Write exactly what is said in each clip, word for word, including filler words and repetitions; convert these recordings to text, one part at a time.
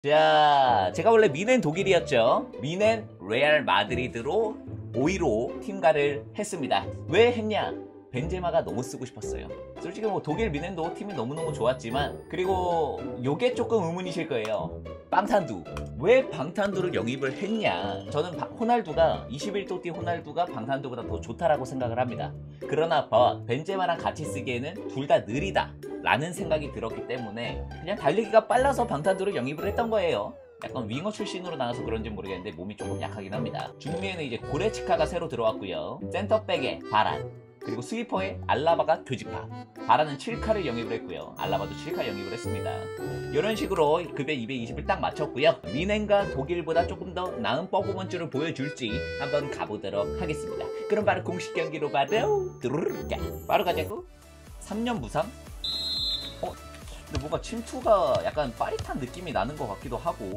자, 제가 원래 미넨 독일이었죠. 미넨 레알 마드리드로 오 위로 팀가를 했습니다. 왜 했냐? 벤제마가 너무 쓰고 싶었어요. 솔직히 뭐 독일 미넨도 팀이 너무너무 좋았지만, 그리고 요게 조금 의문이실 거예요. 방탄두. 왜 방탄두를 영입을 했냐? 저는 바, 호날두가 이십일 도 뛰 호날두가 방탄두보다 더 좋다라고 생각을 합니다. 그러나 버, 벤제마랑 같이 쓰기에는 둘 다 느리다 라는 생각이 들었기 때문에 그냥 달리기가 빨라서 방탄두를 영입을 했던 거예요. 약간 윙어 출신으로 나와서 그런지 모르겠는데 몸이 조금 약하긴 합니다. 중미에는 이제 고레츠카가 새로 들어왔고요. 센터백에 바란, 그리고 스위퍼에 알라바가 교집합. 바란은 칠 카를 영입을 했고요. 알라바도 칠 카 영입을 했습니다. 이런 식으로 급여 이백이십을 딱 맞췄고요. 미넨과 독일보다 조금 더 나은 퍼포먼스를 보여줄지 한번 가보도록 하겠습니다. 그럼 바로 공식 경기로 바로 뚜루루까 바로 가자고. 삼 년 무상? 어? 근데 뭔가 침투가 약간 빠릿한 느낌이 나는 것 같기도 하고,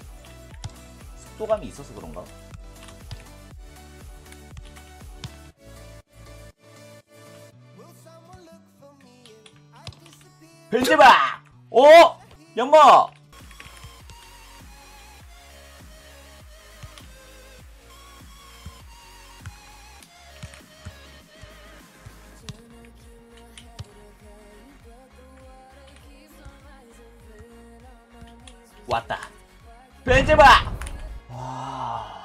속도감이 있어서 그런가? 벤제마! 어? 연마! 왔다. 벤제마! 와.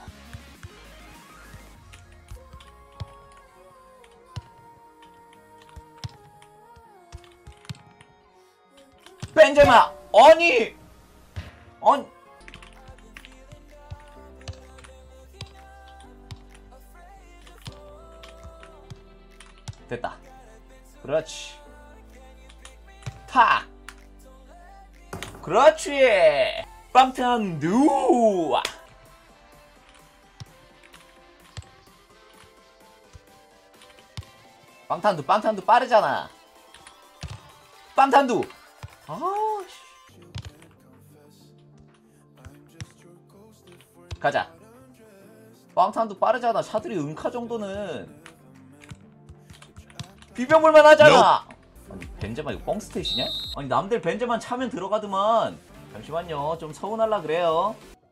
벤제마! 아니! 아니! 됐다. 그렇지. 탁! 그렇지! 방탄두! 방탄두, 방탄두 빠르잖아. 방탄두! 아씨. 가자. 방탄도 빠르잖아. 샤들이 은카 정도는 비벼볼만 하잖아. 아니 벤제마 이거 뻥스탯이냐? 아니 남들 벤제마 차면 들어가더만. 잠시만요, 좀 서운할라 그래요.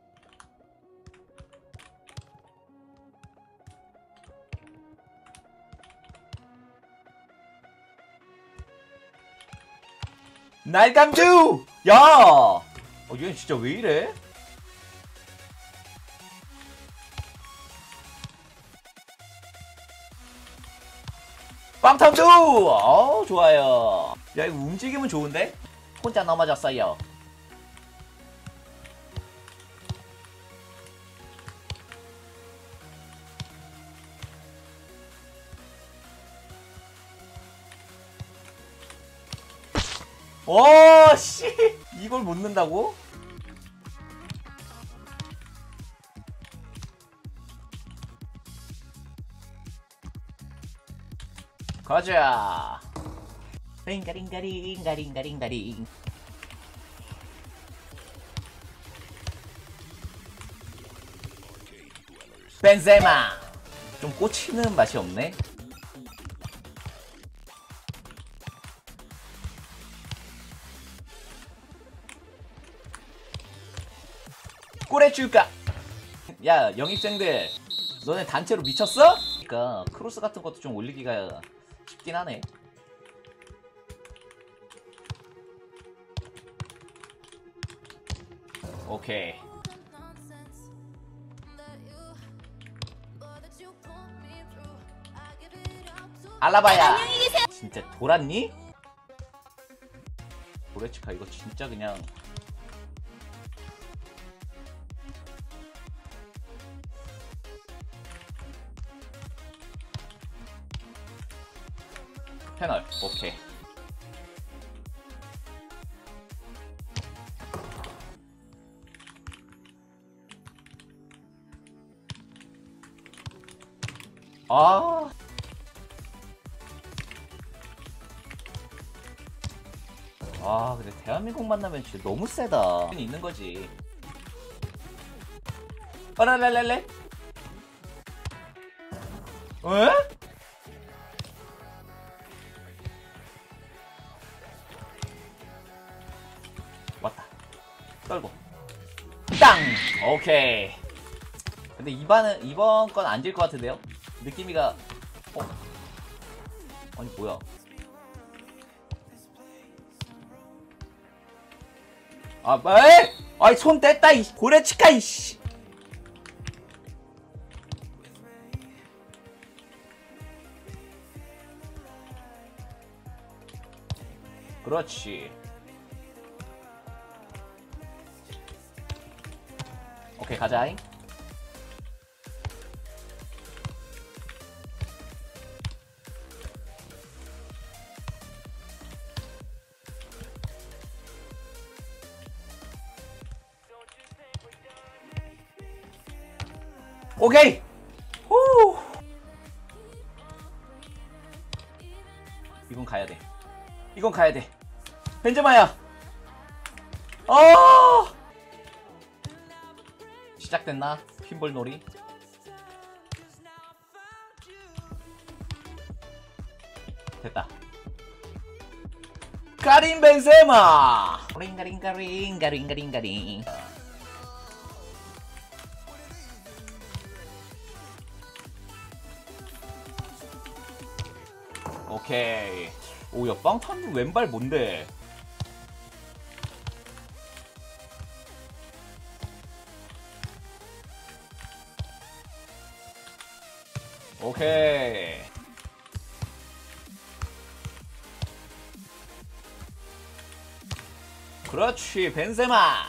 날강주! 야! 어, 얘는 진짜 왜 이래? 빵탕주! 어, 좋아요. 야, 이거 움직임은 좋은데? 혼자 넘어졌어요. 오, 씨! 이걸 못 넣는다고? 가자! 링가링가링가링가링가링. 벤제마! 좀 꽂히는 맛이 없네? 꼬레줄까? 야, 영입생들, 너네 단체로 미쳤어? 그니까 크로스 같은 것도 좀 올리기가 쉽긴 하네. 오케이. 알라바야. 진짜 돌았니? 고레츠카 이거 진짜 그냥 패널. 오케이. 아. 아, 근데 대한민국 만나면 진짜 너무 세다. 있는 거지. 빠라랄랄레. 에? 왔다. 떨고 땅! 오케이. 근데 이번은 이번 건 안 질 것 같은데요? 느낌이가 어? 아니 뭐야? 아, 에? 아이 손 뗐다 이 고래치카 이씨. 그렇지. 오케이 가자잉. 오케이. 후. 이건 가야 돼. 이건 가야 돼. 벤제마야. 어. 시작됐나? 핀볼 놀이. 됐다. 카린 벤제마. 링가링가링가링가링가링. 오케이. 오야 빵탄도 왼발 뭔데? 오케이. 그렇지 벤제마.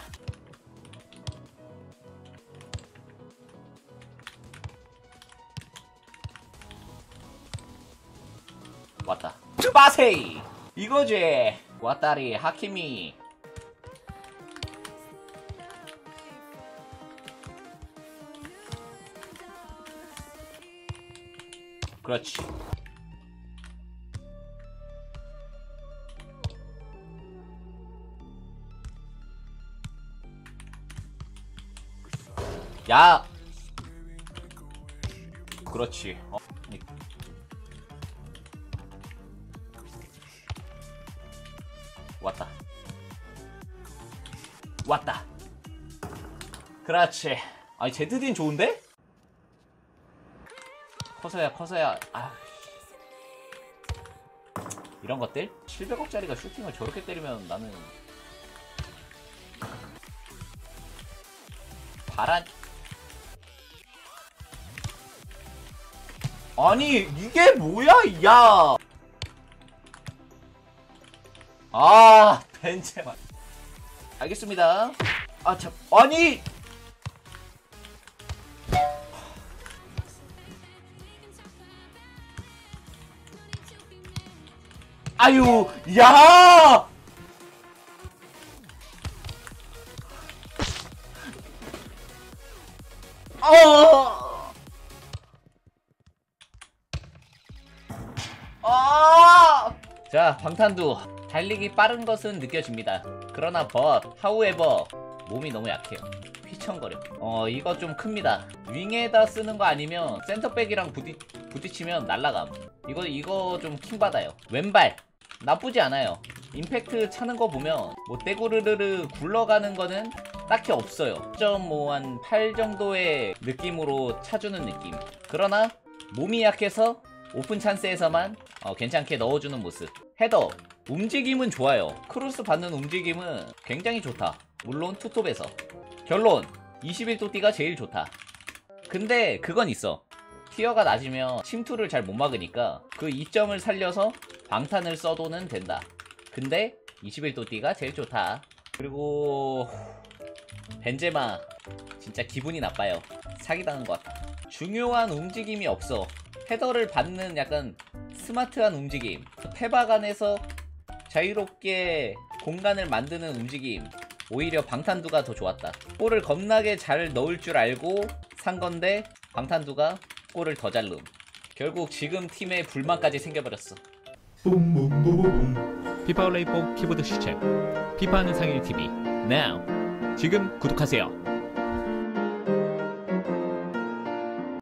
왔다. 빠세이 이거지. 왔다리 하키미. 그렇지. 야. 그렇지. 어. 왔다. 왔다. 그렇지. 아니 제트딘 좋은데? 커서야 커서야. 아. 이런 것들? 칠백억짜리가 슈팅을 저렇게 때리면 나는 바란. 아니 이게 뭐야 야. 아 벤제마. 알겠습니다. 아 참 아니. 아유 야. 어. 아. 자 방탄두 달리기 빠른 것은 느껴집니다. 그러나 but however 몸이 너무 약해요. 휘청거려. 어 이거 좀 큽니다. 윙에다 쓰는 거 아니면 센터백이랑 부딪, 부딪히면 날라감. 이거 이거 좀 킹받아요. 왼발 나쁘지 않아요. 임팩트 차는 거 보면 뭐 떼구르르르 굴러가는 거는 딱히 없어요. 영 점 오 한 팔 정도의 느낌으로 차주는 느낌. 그러나 몸이 약해서 오픈 찬스에서만 어, 괜찮게 넣어주는 모습. 헤더 움직임은 좋아요. 크로스 받는 움직임은 굉장히 좋다. 물론 투톱에서. 결론 이십일 도 띠가 제일 좋다. 근데 그건 있어. 티어가 낮으면 침투를 잘 못 막으니까 그 이점을 살려서 방탄을 써도는 된다. 근데 이십일 도 띠가 제일 좋다. 그리고 벤제마 진짜 기분이 나빠요. 사기당한 것 같아. 중요한 움직임이 없어. 헤더를 받는 약간 스마트한 움직임, 페박 안에서 자유롭게 공간을 만드는 움직임, 오히려 방탄두가 더 좋았다. 골을 겁나게 잘 넣을 줄 알고 산 건데 방탄두가 골을 더 잘 넣음. 결국 지금 팀에 불만까지 생겨버렸어. 피파 온라인 뽕 키보드 시청 피파하는 상일 티비 now 지금 구독하세요.